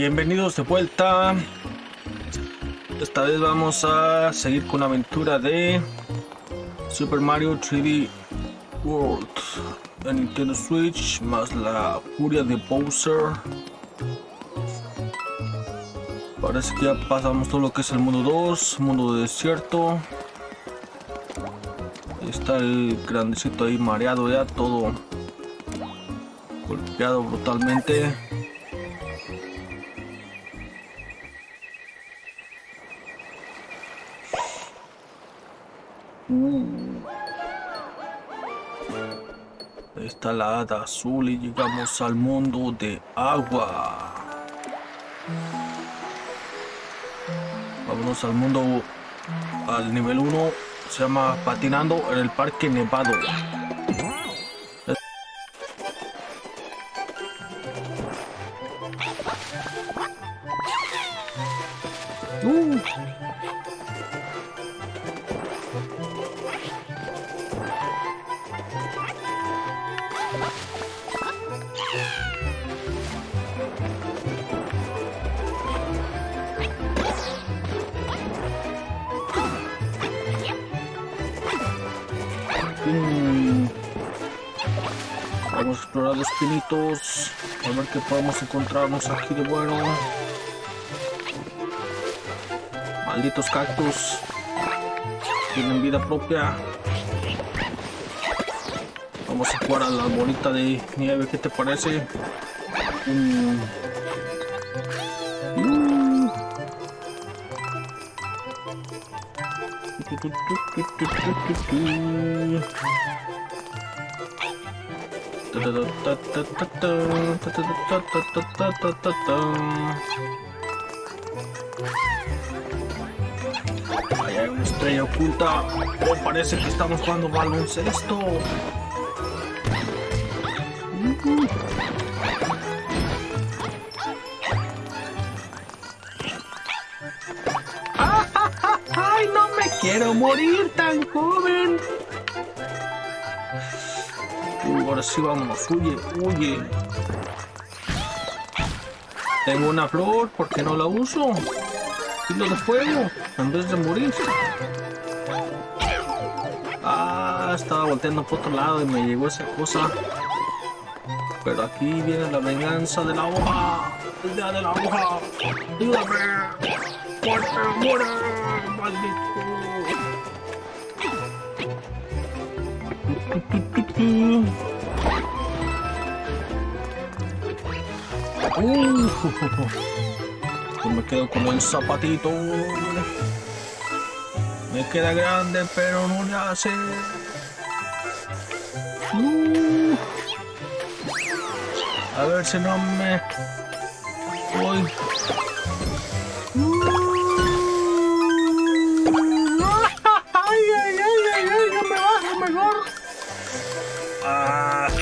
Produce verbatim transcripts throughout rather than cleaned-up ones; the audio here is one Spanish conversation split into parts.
Bienvenidos de vuelta. Esta vez vamos a seguir con la aventura de Super Mario tres D World en Nintendo Switch, más la furia de Bowser. Parece que ya pasamos todo lo que es el mundo dos, mundo de desierto. Ahí está el grandecito ahí mareado, ya todo golpeado brutalmente. Ahí está la hada azul y llegamos al mundo de agua. Vámonos al mundo, al nivel uno, se llama Patinando en el Parque Nevado. Uh. Mm. Vamos a explorar los pinitos, a ver qué podemos encontrarnos aquí de bueno. Malditos cactus, tienen vida propia. Vamos a jugar a la bolita de nieve, ¿qué te parece? Mm. Mm. Ahí hay una estrella oculta. Oh, parece que estamos jugando baloncesto. Uh-huh. ¡Ah, ah, ah! ¡Ay, no me quiero morir tan joven! Uh, ahora sí vamos, huye, huye. Tengo una flor, ¿por qué no la uso? Hilo de fuego, en vez de morir. Ah, estaba volteando por otro lado y me llegó esa cosa. Pero aquí viene la venganza de la hoja. El día de la hoja. ¡Ayúdame! ¡Muere, muere! ¡Maldito! Uh, yo me quedo con el zapatito. Me queda grande, pero no le hace. Uh, a ver si no me voy. Uh, ay, ay, ay, ay, ay, ya me bajo mejor. Ah.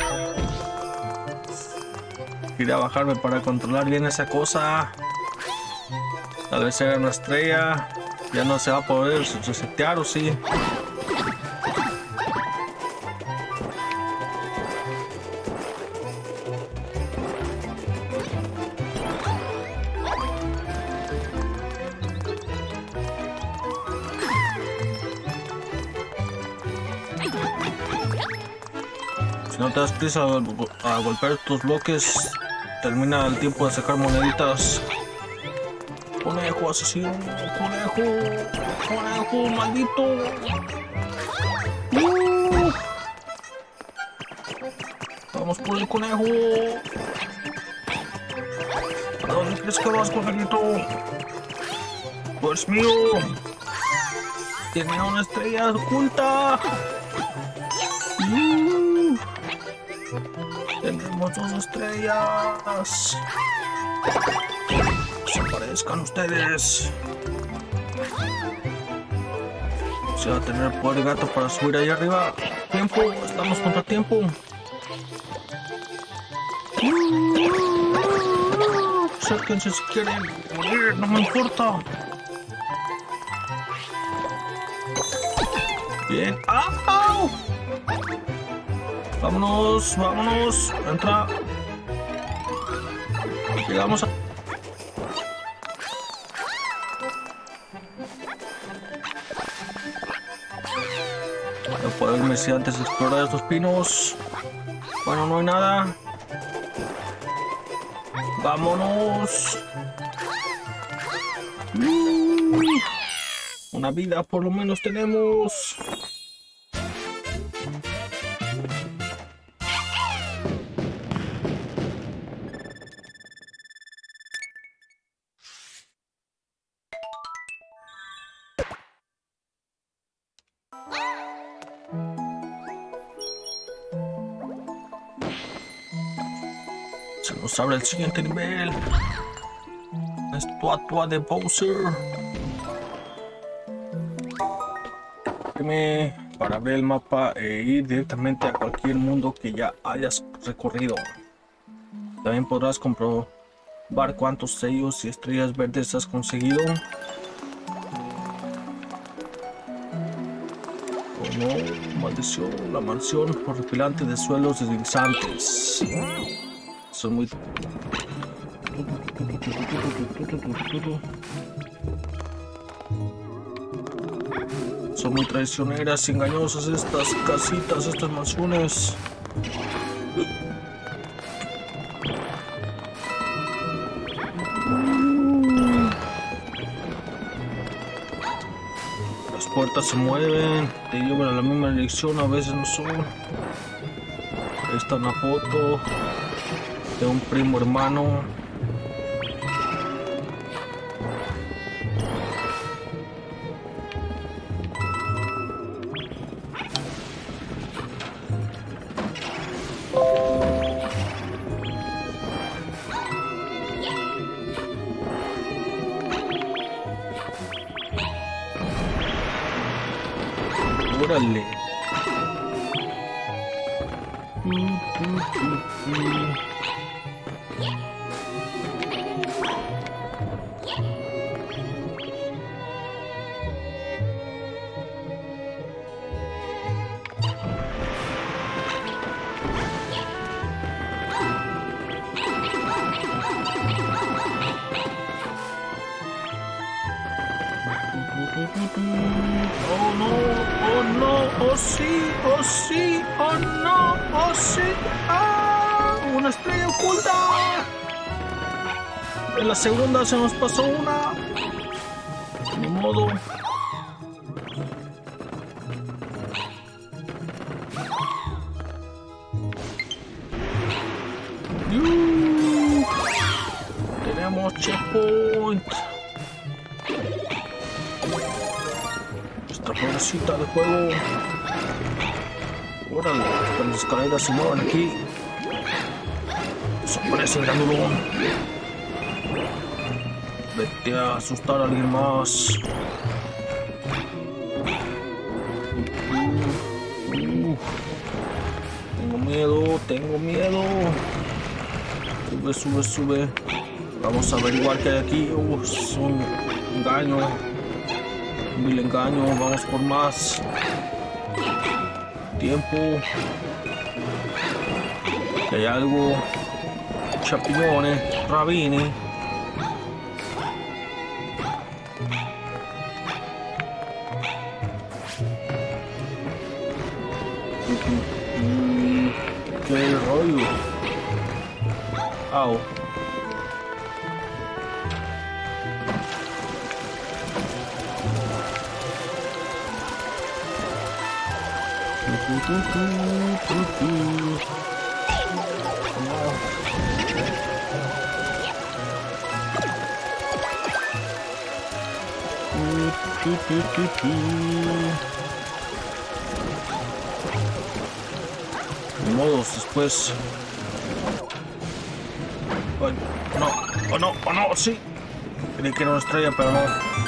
Quería bajarme para controlar bien esa cosa. Tal vez sea una estrella. Ya no se va a poder resetear, ¿o sí? Si no te das prisa a, a golpear tus bloques, termina el tiempo de sacar moneditas. Conejo asesino, conejo, conejo maldito. Uh. Vamos por el conejo. ¿A dónde crees que vas, conejito? Pues mío. Tiene una estrella oculta. Uh. Tenemos dos estrellas. Desaparezcan ustedes. Se va a tener poder gato para subir ahí arriba. Tiempo, estamos contra tiempo. Acérquense si quieren morir, no me importa. Bien. ¡Ah! Vámonos, vámonos. Entra. Llegamos a... Voy a poder irme si antes de explorar estos pinos. Bueno, no hay nada. Vámonos. Mm. Una vida por lo menos tenemos. Se nos abre el siguiente nivel. La estatua de Bowser. Dime para abrir el mapa e ir directamente a cualquier mundo que ya hayas recorrido. También podrás comprobar cuántos sellos y estrellas verdes has conseguido. Oh no, maldición, la mansión horripilante de suelos deslizantes. Son muy... Son muy traicioneras y engañosas estas casitas, estas mansiones. Las puertas se mueven, te llevan a la misma dirección, a veces no son. Ahí está una foto de un primo hermano. Órale. Oh no, oh no, oh sí, oh sí, oh no, oh sí, ah, una estrella oculta. En la segunda se nos pasó una. Ni modo. Uh, tenemos checkpoint. Esta pobrecita de juego. Órale, las escaleras se mueven aquí. Desaparece el grandulón. Vete a asustar a alguien más. Uh, uh, tengo miedo, tengo miedo. Sube, sube, sube. Vamos a averiguar qué hay aquí. Uh, es un engaño. Un vil engaño. Vamos por más. Tiempo. Que hay algo. Champiñones. Rabini. ¿Qué rollo? Au. Ni modos, después. Ay, no, oh no, oh no, sí. Creí que era una estrella, pero no.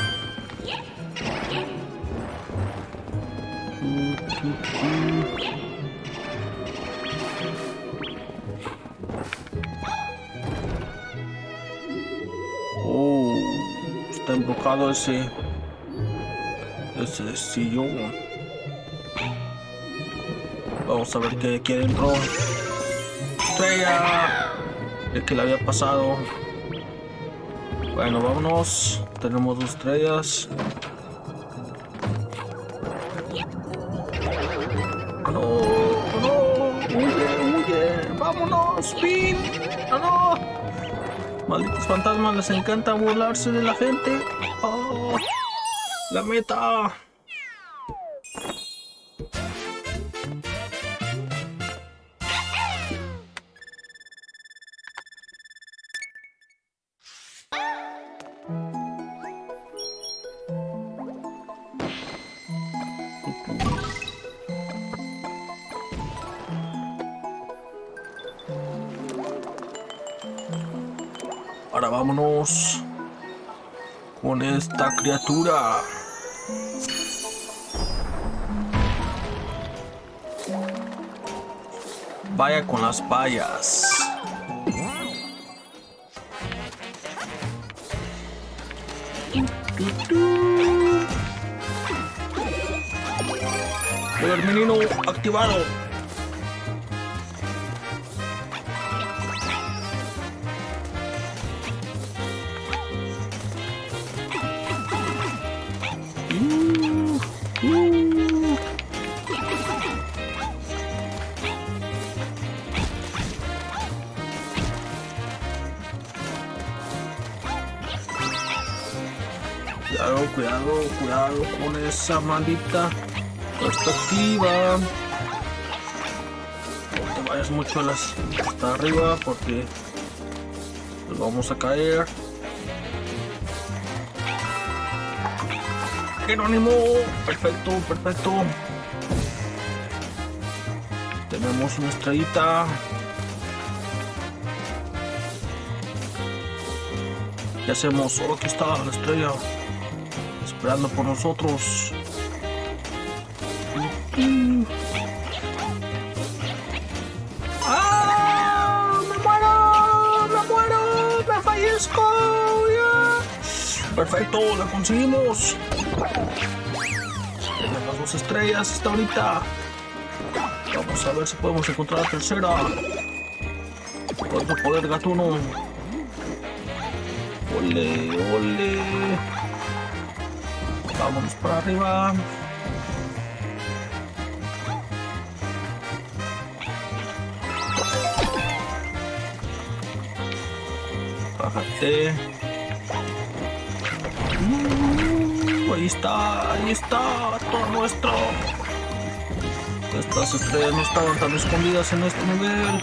Oh, está embrujado ese ese sillón. Vamos a ver qué hay aquí adentro. Estrella, el que le había pasado. Bueno, vámonos. Tenemos dos estrellas. no, no, huye, huye, vámonos, Finn. No, no. Malditos fantasmas, les encanta burlarse de la gente. Oh, la meta. Ahora vámonos con esta criatura. Vaya con las vallas. El menino activado. Cuidado, cuidado, cuidado con esa maldita perspectiva. No te vayas mucho a las, hasta arriba porque nos vamos a caer. Jerónimo, perfecto, perfecto. Tenemos una estrellita. ¿Qué hacemos? Oh, aquí está la estrella, esperando por nosotros. ¡Ah! ¡Me muero! ¡Me muero! ¡Me fallezco! Yeah. Perfecto, la conseguimos. Tenemos las dos estrellas hasta ahorita. Vamos a ver si podemos encontrar la tercera. Otro poder gatuno. Ole, ole. Vámonos para arriba. Bájate. Uh, ahí está, ahí está, todo nuestro. Estas estrellas no estaban tan escondidas en este nivel.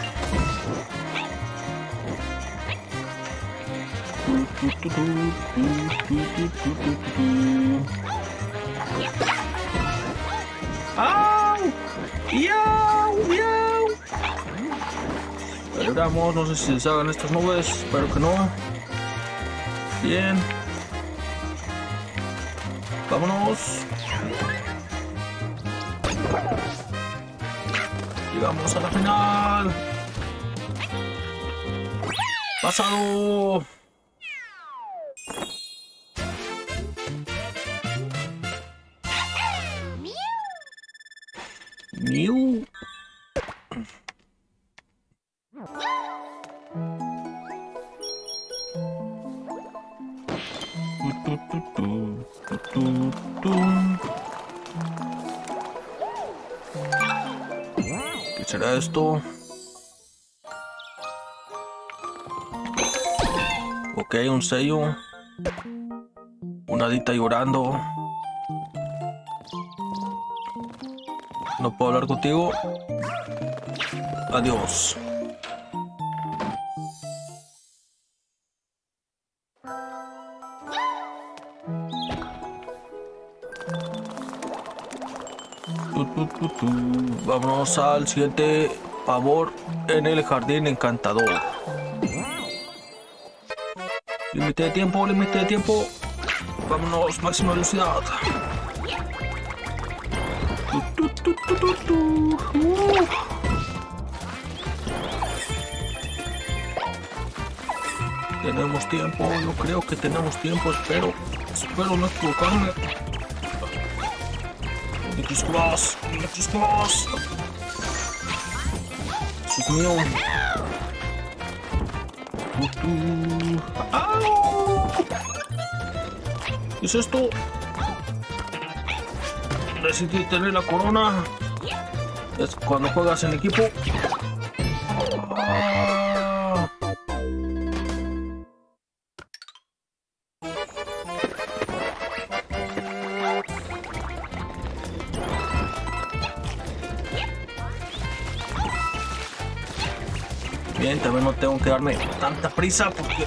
¡Au! ¡Yau! ¡Yau! Celebramos, no sé si se hagan estas nubes, espero que no. Bien. Vámonos. Llegamos a la final. Pasado. Mew. ¿Qué será esto? Ok, un sello. Una hadita llorando. No puedo hablar contigo. Adiós. Tu, tu, tu, tu. Vámonos al siguiente pavor en el jardín encantador. Límite de tiempo, límite de tiempo. Vámonos, máxima velocidad. Tu, tu, tu, tu, tu. Uh. Tenemos tiempo, yo creo que tenemos tiempo, espero, espero no equivocarme. Electric Cross, Electric Cross. Eso es mío. Uh, uh. ¡Au! ¿Qué es esto? Decidí tener la corona. Es cuando juegas en equipo. Ah. Bien, también no tengo que darme tanta prisa porque...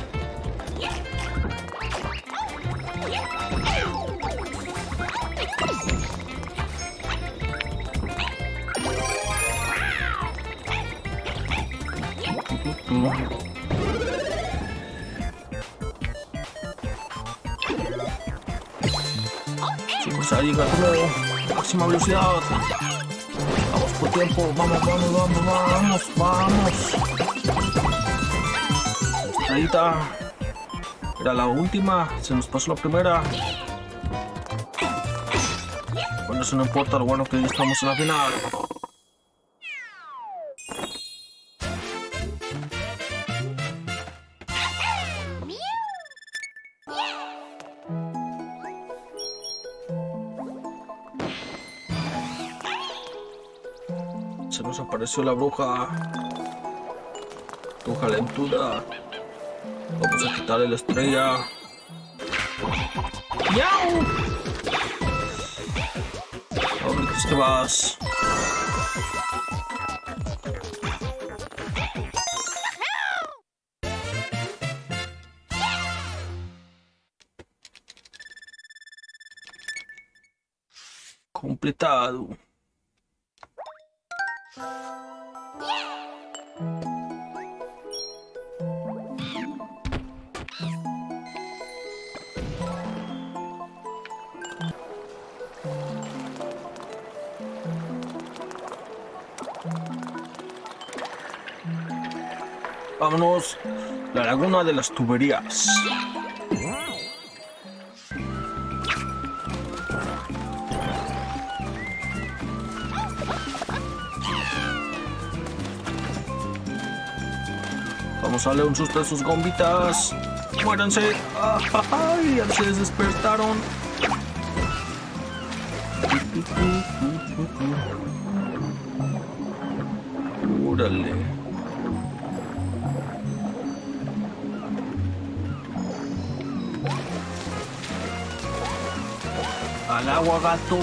Sí, pues ahí llega como máxima velocidad. Vamos por tiempo, vamos, vamos, vamos, vamos, vamos. Ahí está. Era la última, se nos pasó la primera. Bueno, eso no importa, lo bueno que ya estamos en la final. Se nos apareció la bruja. Bruja lentuda. Vamos a quitarle la estrella. ¡Yau! Ahora que te vas. Completado. Vámonos, la laguna de las tuberías. Vamos a darle un susto a sus gombitas. Muéranse. ¡Ay! Ya se despertaron. Órale. Al agua, gato.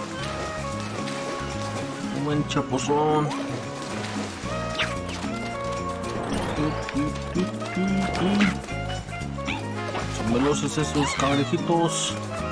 Un buen chapuzón. Son veloces esos cangrejitos.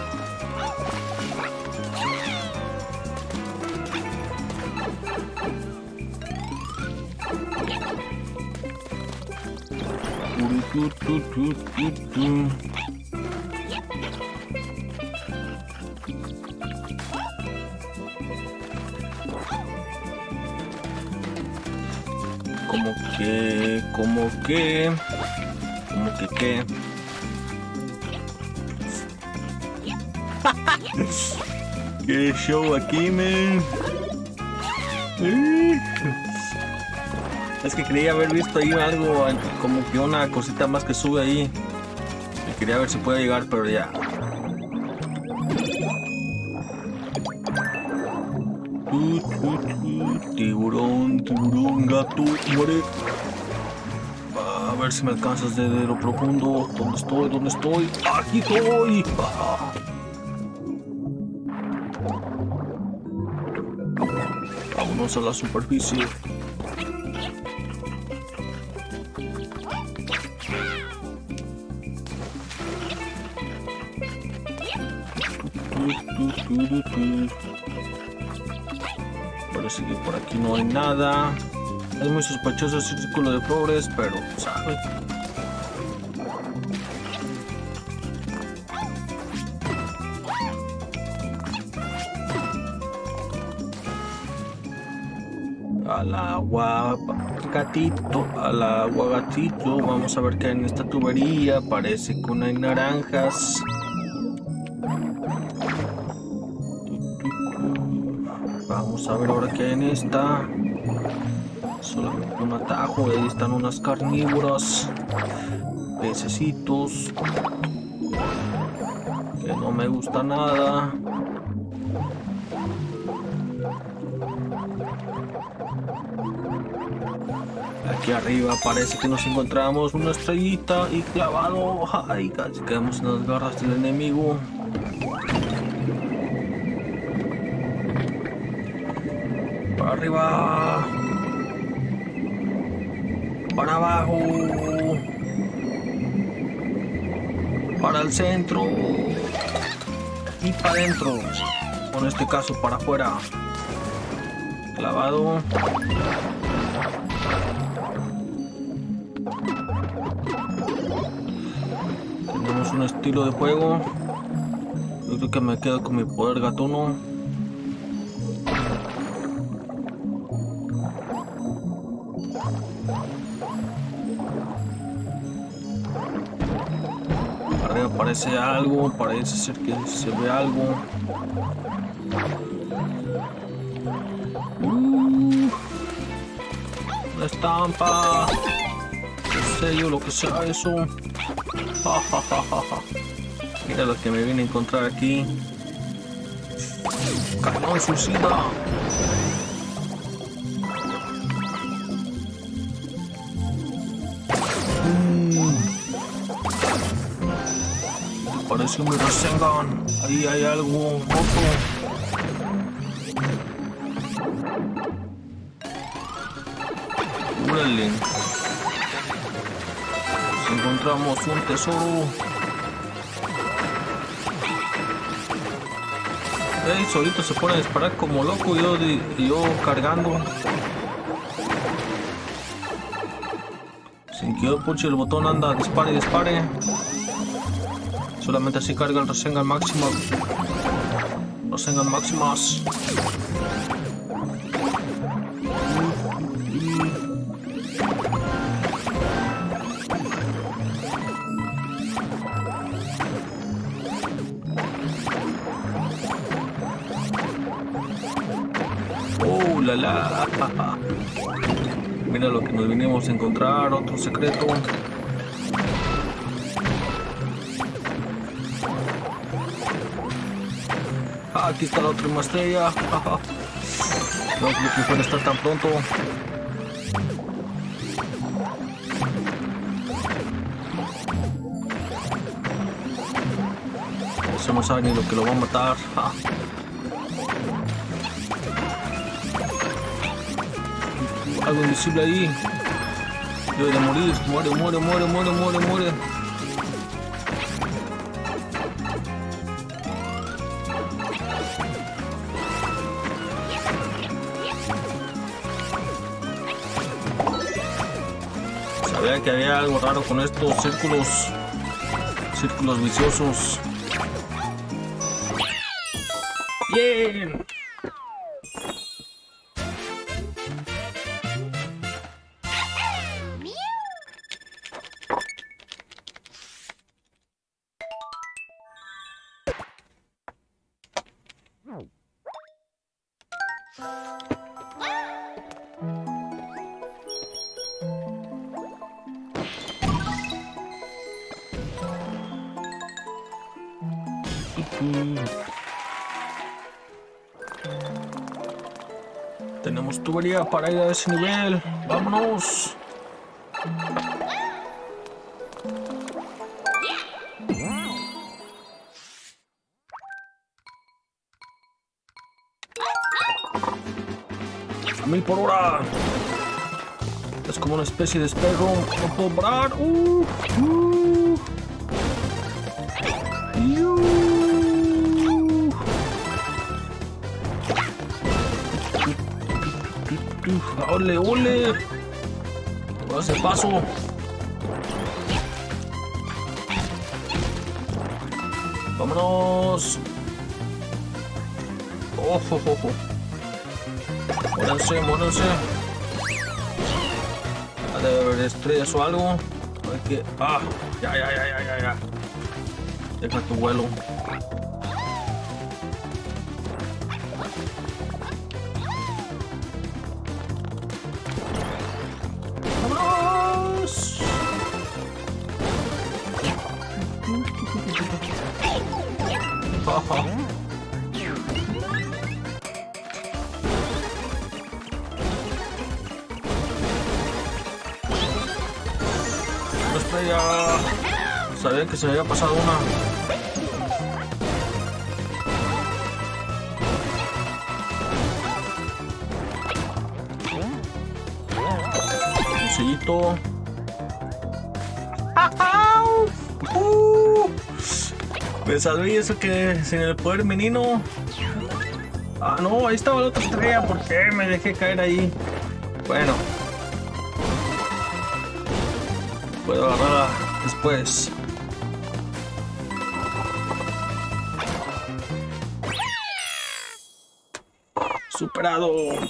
Como que, como que, como que qué. Qué show aquí, man. Es que quería haber visto ahí algo, como que una cosita más que sube ahí. Y quería ver si puede llegar, pero ya. Tiburón, tiburón, gato, muere. A ver si me alcanzas desde lo profundo. ¿Dónde estoy? ¿Dónde estoy? ¡Aquí estoy! Ah. Vámonos a la superficie. Parece que por aquí no hay nada. Es muy sospechoso ese círculo de flores, pero sabe. Al agua, gatito, al agua, gatito. Vamos a ver qué hay en esta tubería. Parece que no hay naranjas. Vamos a ver ahora qué hay en esta. Solamente un atajo. Ahí están unas carnívoras. Pececitos. Que no me gusta nada. Aquí arriba parece que nos encontramos una estrellita y clavado. Ay, casi quedamos en las garras del enemigo. Para arriba. Para abajo. Para el centro. Y para adentro. O en este caso para afuera. Clavado. Tenemos un estilo de juego. Yo creo que me quedo con mi poder gatuno. Arriba aparece algo, parece ser que se ve algo. Uh, una estampa. No sé yo lo que sea eso. Ja, ja, ja, ja, ja. Mira lo que me viene a encontrar aquí. Cañón suicida. Mm. Parece un Rasengan. Ahí hay algo roto. Órale. Encontramos un tesoro. Ey, solito se pone a disparar como loco, yo, yo cargando. Sin que yo puche el botón, anda, dispare y dispare. Solamente así carga el Rasengan máximo. Rasengan máximas. Oh, la la. Mira lo que nos vinimos a encontrar, otro secreto. Ah, aquí está la otra estrella. No creo que pueda estar tan pronto. Eso no sabe ni lo que lo va a matar. Ah. Algo invisible ahí. Debe de morir. Muere, muere, muere, muere, muere, muere. Sabía que había algo raro con estos círculos. Círculos viciosos. Bien. Tenemos tubería para ir a ese nivel. ¡Vámonos! A mil por hora. Es como una especie de espejo. No puedo parar. Uh, uh. ¡Ole, ole! Voy a hacer paso. ¡Vámonos! ¡Oh, oh, oh, oh! ¡Muéranse, muéranse! Debe haber estrellas o algo. Hay que... ¡Ah! ¡Ya, ya, ya, ya, ya, ya! Deja tu vuelo. estrella. Sabía que se me había pasado una. Un sellito. Uh, me salvé eso que sin el poder menino. Ah, no, ahí estaba la otra estrella. ¿Por qué me dejé caer ahí? Bueno. Puedo agarrarla después. Superado.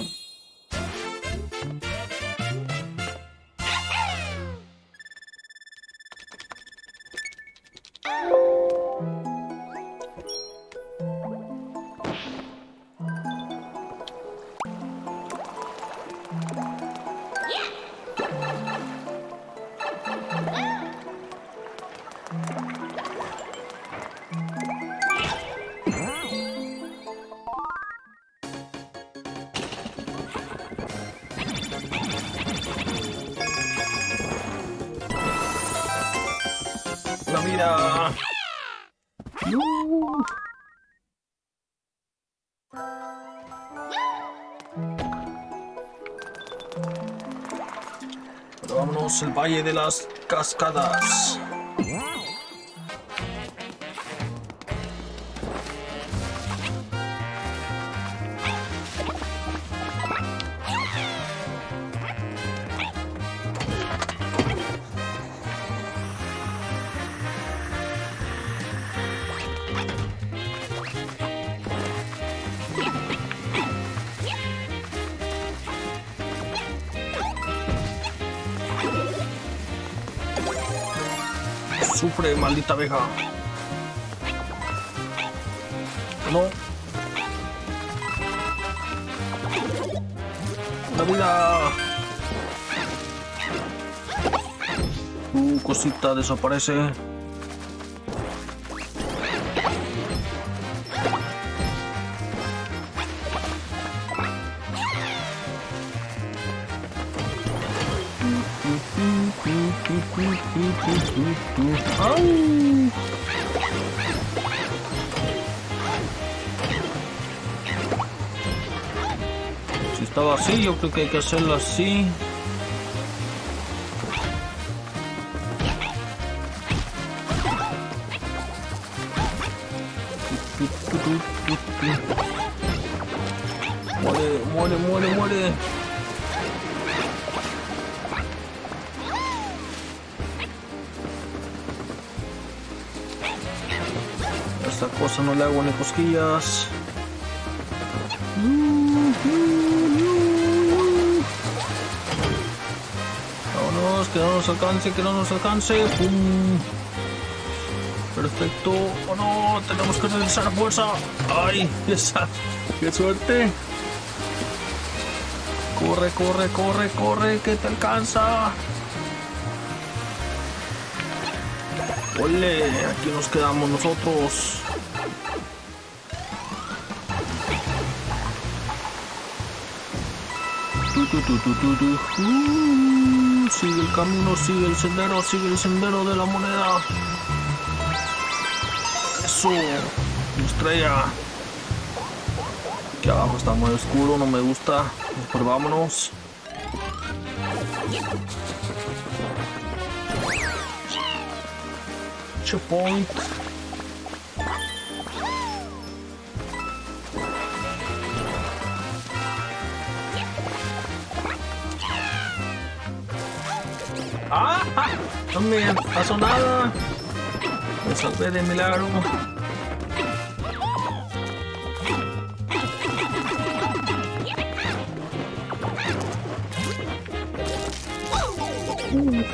La vida. Uh. Pero vámonos al Valle de las Cascadas. Sufre, maldita abeja. No. La vida. Uh, cosita desaparece. ¡Au! Si estaba así, yo creo que hay que hacerlo así. Muere, muere, muere, muere. Esta cosa no le hago ni cosquillas. Vámonos, que no nos alcance, que no nos alcance. ¡Pum! Perfecto. Oh no, tenemos que regresar a fuerza. Ay, esa, qué suerte. Corre, corre, corre, corre, que te alcanza. Ole, aquí nos quedamos nosotros. Tu, tu, tu, tu, tu, tu. Uh, sigue el camino, sigue el sendero, sigue el sendero de la moneda. Eso, estrella. Aquí abajo está muy oscuro, no me gusta. Pero vámonos. Checkpoint. ¡Ah! No me pasó nada. Me salvé de milagro. Uh.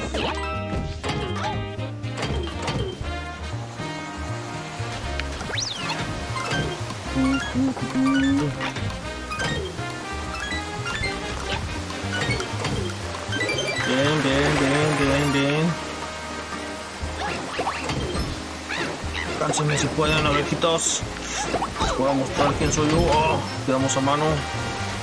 Bien, bien, bien, bien, bien. Cánsenme si pueden, abejitas. Les voy a mostrar quién soy yo. Oh, quedamos a mano.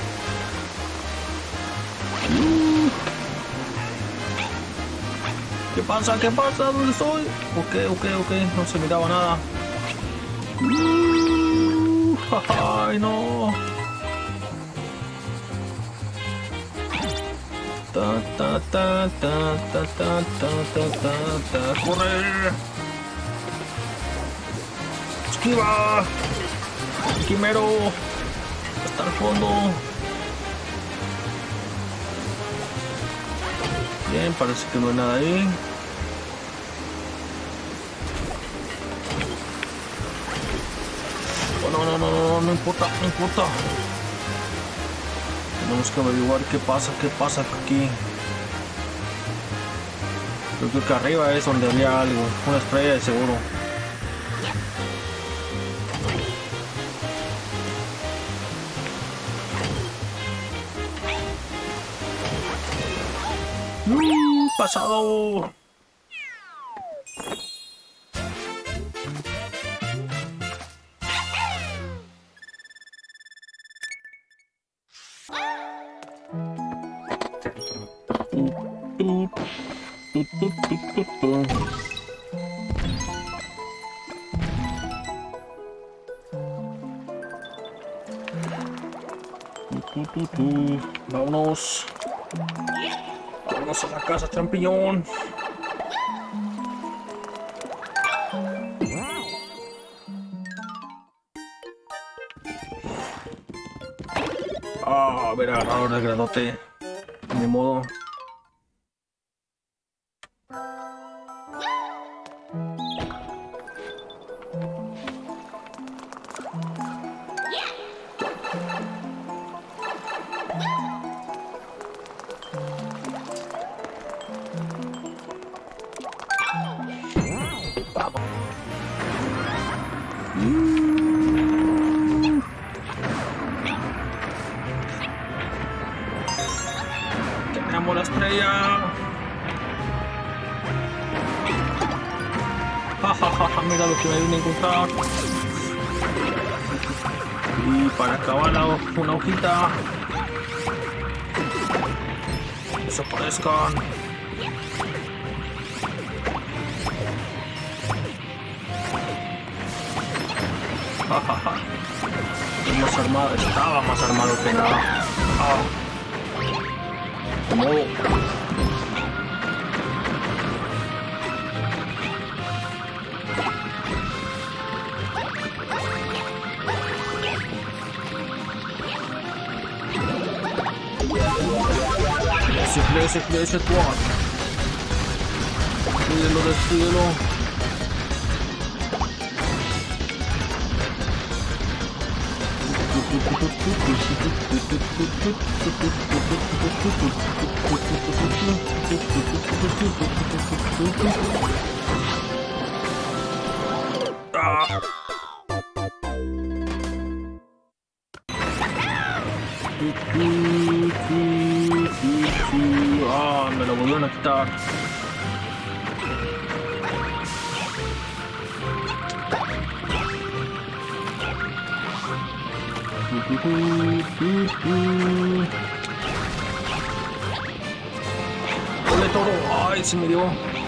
Uh. ¿Qué pasa? ¿Qué pasa? ¿Dónde estoy? Ok, ok, ok. No se miraba nada. Uh, ¡ay, no! Ta, ta, ta, ta, ta, ta, ta, ta, ta, ta. ¡Corre! ¡Esquiva! ¡Quimero! Hasta el fondo. Bien, parece que no hay nada ahí. Oh, no, no, no, no, no importa, no importa. Tenemos que averiguar qué pasa, qué pasa aquí. Yo creo que arriba es donde había algo, una estrella de seguro. ¡Uh, pasado! Vámonos. Vámonos a la casa champiñón. Ah, ver, ahora el granote. Ni modo. Tenemos la estrella. Ja, ja, ja, ja, mira lo que me vine a encontrar. Y para acabar una hojita. Desaparezcan. Ja, ja, ja. Más armado, estaba más armado que nada. Ah. De modo. Ese, ese, ese quad. Despídelo, despídelo. Ah. Ah, me lo volvieron a quitar. ¡Ole todo! ¡Ay, se me dio!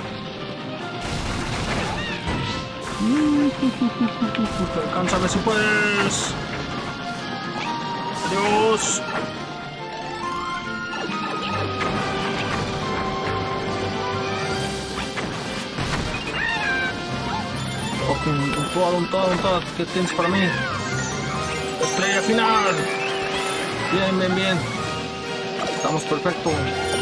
¡Alcánzame si puedes! ¡Adiós! Un todo, un todo, ¿qué tienes para mí? Estrella final. Bien, bien, bien. Estamos perfecto.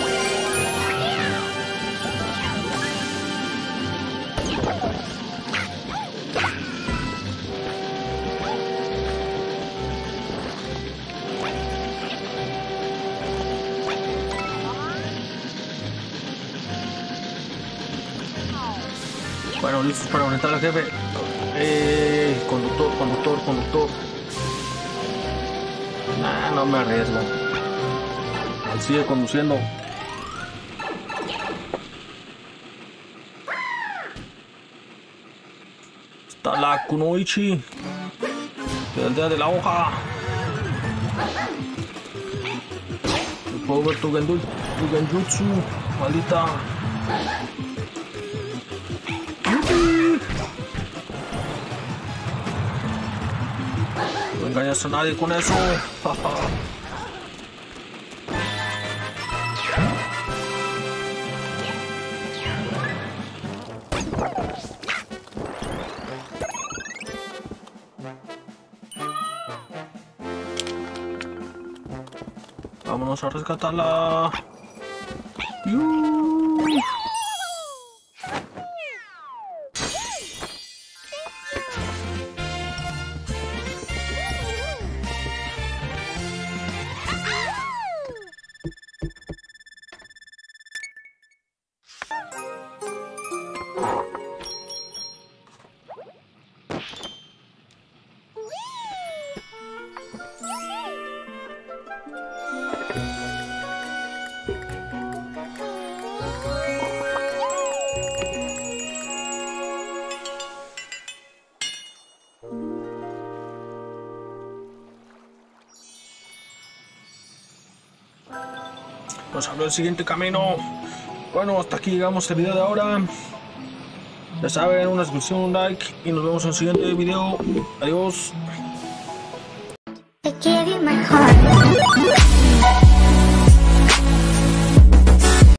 Bueno, listos para enfrentar al jefe. Eh, conductor, conductor, conductor. Nah, no me arriesgo. Sigue conduciendo. Está la Kunoichi. El día de la hoja. Puedo ver tu genjutsu, maldita. No engañas a nadie con eso. Vámonos a rescatarla. ¡Yuuu! Nos abrió el siguiente camino. Bueno, hasta aquí llegamos el video de ahora. Ya saben, una suscripción, un like y nos vemos en el siguiente video. Adiós. I gave you my heart.